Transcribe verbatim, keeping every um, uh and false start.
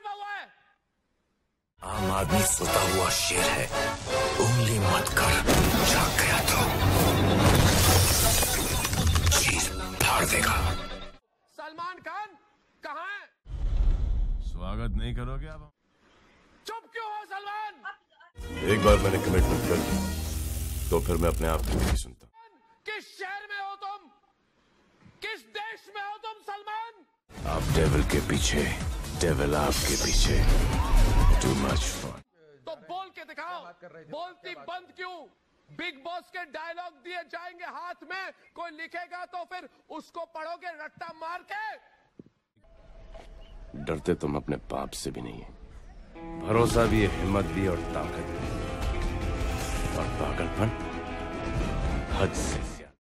छिपा हुआ है? आम आदमी सोता हुआ शेर है, उंगली मत कर, जाग गया तो चीर फाड़ देगा। सलमान खान कहाँ है? स्वागत नहीं करोगे आप? चुप क्यों हो सलमान? एक बार मैंने कमिटमेंट कर दी तो फिर मैं अपने आप को नहीं सुनता। किस शहर में हो तुम? किस देश में हो तुम सलमान? आप डेविल के पीछे, डेविल आपके पीछे। Too much fun. तो बोल के दिखाओ, बोलती बंद क्यों? बिग बॉस के डायलॉग दिए जाएंगे हाथ में, कोई लिखेगा तो फिर उसको पढ़ोगे रट्टा मार के? डरते तुम अपने पाप से भी नहीं है, भरोसा भी है, हिम्मत भी और ताकत भी, और पागलपन हद से